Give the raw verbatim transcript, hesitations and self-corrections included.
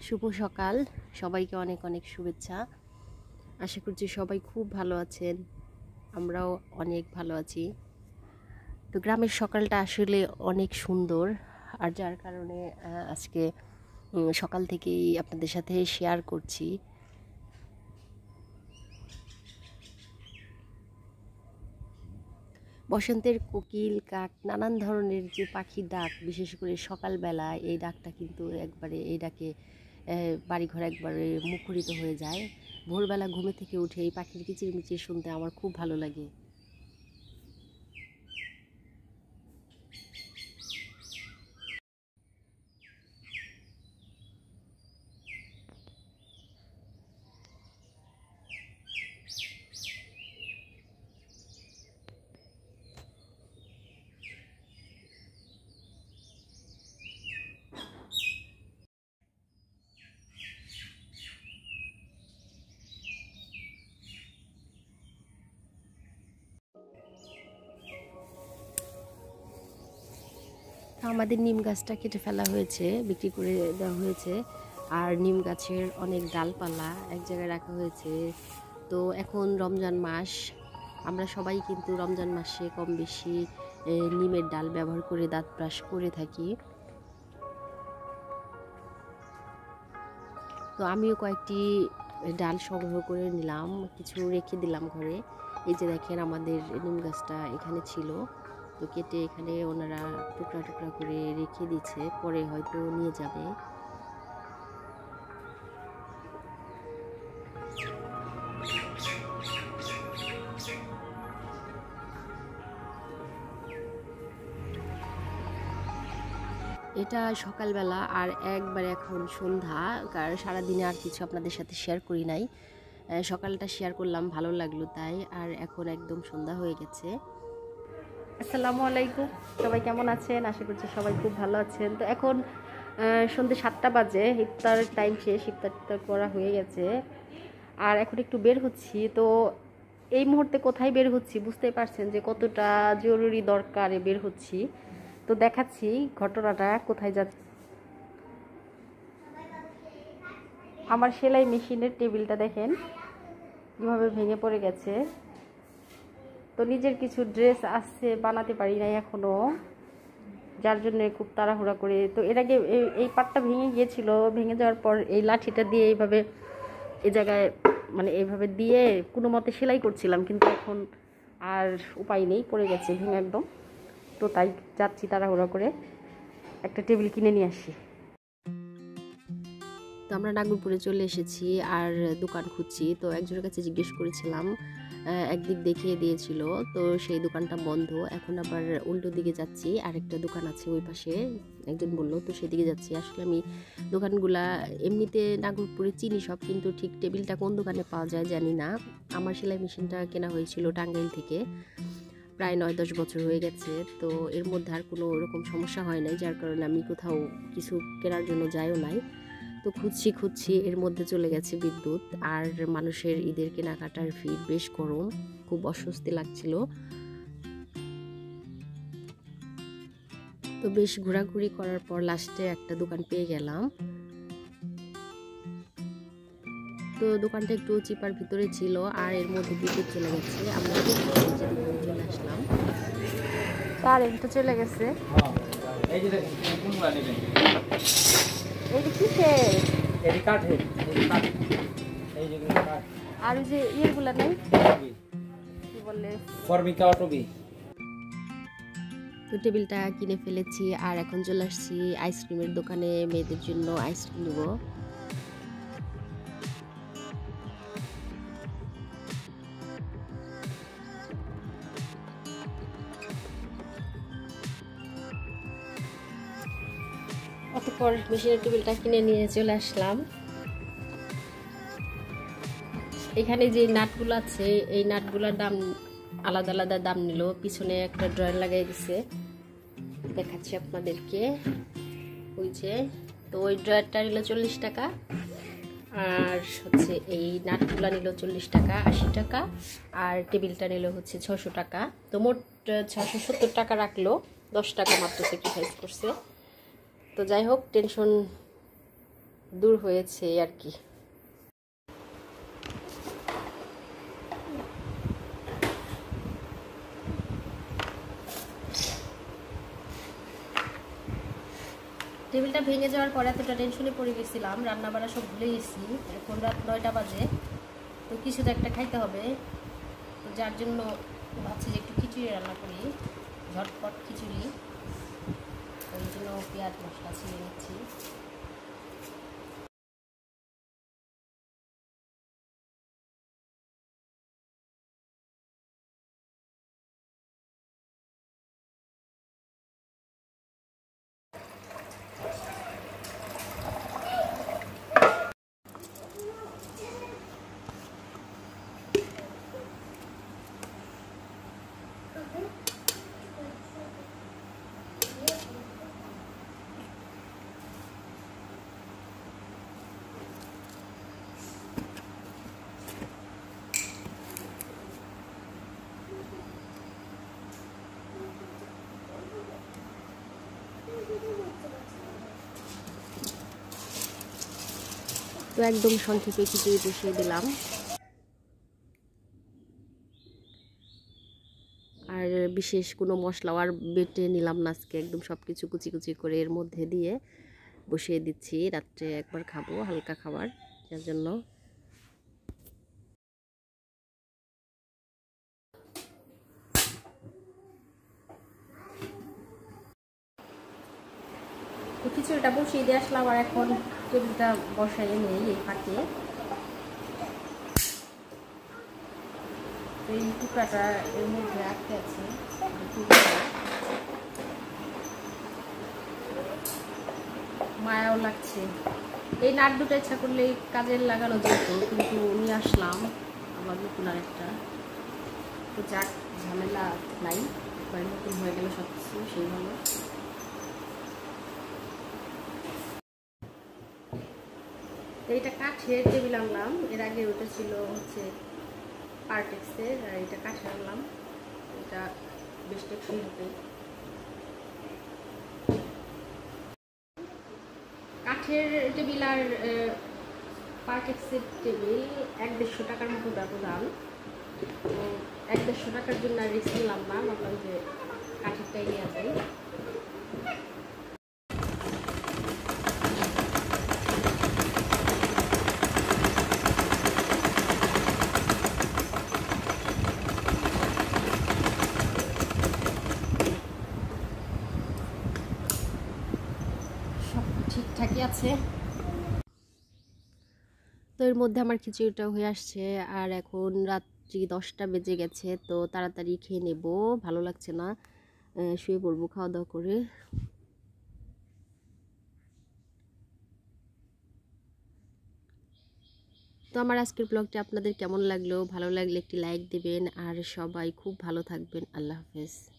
শুভ সকাল, সবাইকে অনেক অনেক শুভেচ্ছা। আশা করছি সবাই খুব ভালো আছেন, আমরাও অনেক ভালো আছি। তো গ্রামের সকালটা আসলে অনেক সুন্দর, আর যার কারণে আজকে সকাল থেকেই আপনাদের সাথে শেয়ার করছি। বসন্তের কোকিল, কাক, নানান ধরনের যে পাখির ডাক, বিশেষ করে সকালবেলা এই ডাকটা কিন্তু একবারে এই ডাকে বাড়িঘর একবারে মুখরিত হয়ে যায়। ভোরবেলা ঘুমে থেকে উঠে এই পাখির কিচিরমিচির শুনতে আমার খুব ভালো লাগে। আমাদের নিম গাছটা কেটে ফেলা হয়েছে, বিক্রি করে দেওয়া হয়েছে। আর নিম গাছের অনেক ডালপালা এক জায়গায় রাখা হয়েছে। তো এখন রমজান মাস, আমরা সবাই কিন্তু রমজান মাসে কম বেশি নিমের ডাল ব্যবহার করে দাঁত ব্রাশ করে থাকি। তো আমিও কয়েকটি ডাল সংগ্রহ করে নিলাম, কিছু রেখে দিলাম ঘরে। এই যে দেখেন আমাদের নিম গাছটা এখানে ছিল, তো কেটে এখানে ওনারা টুকরা টুকরা করে রেখে দিচ্ছে, পরে হয়তো নিয়ে যাবে। এটা সকালবেলা, আর একবার এখন সন্ধ্যা, কারণ সারাদিনে আর কিছু আপনাদের সাথে শেয়ার করি নাই। সকালটা শেয়ার করলাম, ভালো লাগলো তাই। আর এখন একদম সন্ধ্যা হয়ে গেছে। আসসালামু আলাইকুম, সবাই কেমন আছেন? আশা করছি সবাই খুব ভালো আছেন। তো এখন সন্ধ্যে সাতটা বাজে, ইফতার টাইম শেষ, ইফতার টিফতার করা হয়ে গেছে। আর এখন একটু বের হচ্ছি। তো এই মুহূর্তে কোথায় বের হচ্ছি বুঝতেই পারছেন যে কতটা জরুরি দরকারে বের হচ্ছি। তো দেখাচ্ছি ঘটনাটা, কোথায় যাচ্ছি। আমার সেলাই মেশিনের টেবিলটা দেখেন কীভাবে ভেঙে পড়ে গেছে। তো নিজের কিছু ড্রেস আসছে, বানাতে পারি নাই এখনও, যার জন্য খুব তাড়াহুড়া করে। তো এর আগে এই পাটটা ভেঙে গিয়েছিল, ভেঙে যাওয়ার পর এই লাঠিটা দিয়ে এইভাবে এই জায়গায় মানে এইভাবে দিয়ে কোনো মতে সেলাই করছিলাম, কিন্তু এখন আর উপায় নেই, পড়ে গেছে ভেঙে একদম। তো তাই যাচ্ছি তাড়াহুড়া করে একটা টেবিল কিনে নিয়ে আসি। তো আমরা নাগরপুরে চলে এসেছি আর দোকান খুঁজছি। তো একজনের কাছে জিজ্ঞেস করেছিলাম, একদিক দেখিয়ে দিয়েছিল, তো সেই দোকানটা বন্ধ। এখন আবার উল্টো দিকে যাচ্ছি, আরেকটা দোকান আছে ওই পাশে, একজন বললো, তো সেদিকে যাচ্ছি। আসলে আমি দোকানগুলা এমনিতে নাগরপুরে চিনি সব, কিন্তু ঠিক টেবিলটা কোন দোকানে পাওয়া যায় জানি না। আমার সেলাই মেশিনটা কেনা হয়েছিল টাঙ্গাইল থেকে, প্রায় নয় দশ বছর হয়ে গেছে। তো এর মধ্যে আর কোনো ওরকম সমস্যা হয় নাই, যার কারণে আমি কোথাও কিছু কেনার জন্য যাইও নাই। তো খুঁজছি খুঁজছি এর মধ্যে চলে গেছে বিদ্যুৎ। আর মানুষের ঈদের কেনাকাটার ভিড়, বেশ গরম, খুব অস্বস্তি লাগছিল। তো বেশ ঘোরাঘুরি করার পর লাস্টে একটা দোকান পেয়ে গেলাম। তো দোকানটা একটু চিপার ভিতরে ছিল, আর এর মধ্যে বিদ্যুৎ চলে গেছে। আমরা চলে আসলাম, কারেন্ট চলে গেছে। এই যে কিসের আর ওই যে ইয়েগুলা নেই, কি বলে, ফর্মিকা অটোবি। তো টেবিলটা কিনে ফেলেছি, আর এখন চলে আসছি আইসক্রিমের দোকানে, মেয়েদের জন্য আইসক্রিম নেব। অতঃপর মেশিনের টেবিলটা কিনে নিয়ে চলে আসলাম। এখানে যে নাটগুলো আছে, এই নাটগুলোর দাম আলাদা আলাদা দাম নিল। পিছনে একটা ড্রয়ার লাগাই দিছে, দেখাচ্ছি আপনাদেরকে, ওই যে। তো ওই ড্রয়ারটা নিল চল্লিশ টাকা, আর হচ্ছে এই নাটগুলো নিল চল্লিশ টাকা, আশি টাকা, আর টেবিলটা নিল হচ্ছে ছশো টাকা। তো মোট ছশো সত্তর টাকা রাখলো, দশ টাকা মাত্র স্যাক্রিফাইস করছে। তো যাই হোক, টেনশন দূর হয়েছে আর কি। টেবিলটা ভেঙে যাওয়ার পরে এতটা টেনশনে পড়ে গেছিলাম, রান্না বান্না সব ভুলে গেছি। এখন রাত নয়টা বাজে, তো কিছু তো একটা খাইতে হবে। তো যার জন্য ভাবছি যে একটু খিচুড়ি রান্না করি, ঝটপট খিচুড়ি। ওই জন্য পেঁয়াজ মশলা ছিঁড়ে নিচ্ছি। তো একদম সংক্ষেপে খিচুড়ি বসিয়ে দিলাম। আর বিশেষ কোনো মশলাও আর বেটে নিলাম না আজকে, একদম সব কিছু কুচি কুচি করে এর মধ্যে দিয়ে বসিয়ে দিচ্ছি। রাত্রে একবার খাবো হালকা খাবার, যার জন্য। তো খিচুড়িটা বসিয়ে দিয়ে আসলাম, আর এখন টেবিলটা বসাই নেই এই ফাঁকে। এই টুকরাটা এর মধ্যে রাখতে আছে, মায়াও লাগছে। এই নাট দুটো ইচ্ছা করলে কাজে লাগানো যেত, কিন্তু নিয়ে আসলাম আবার নতুন আরেকটা। তো যাক, ঝামেলা নাই, একবার নতুন হয়ে গেলে সব কিছু সেই ভালো। এইটা কাঠের টেবিল আনলাম, এর আগে ওটা ছিল হচ্ছে পার্টেক্সের, আর এটা কাঠের আনলাম। এটা বেশ টেকসই হবে। কাঠের টেবিল আর পার্টেক্সের টেবিল এক দেড়শো টাকার মতো ব্যবধান। তো এক দেড়শো টাকার জন্য আর রিস্ক নিলাম না, ভাবলাম যে কাঠেরটাই নেওয়া যায়। সব ঠিকঠাকই আছে। তো এর মধ্যে আমার খিচুড়িটা হয়ে আসছে, আর এখন রাত্রি দশটা বেজে গেছে। তো তাড়াতাড়ি খেয়ে নেব, ভালো লাগছে না, শুয়ে পড়বো খাওয়া দাওয়া করে। তো আমার আজকের ব্লগটা আপনাদের কেমন লাগলো? ভালো লাগলে একটি লাইক দেবেন, আর সবাই খুব ভালো থাকবেন। আল্লাহ হাফেজ।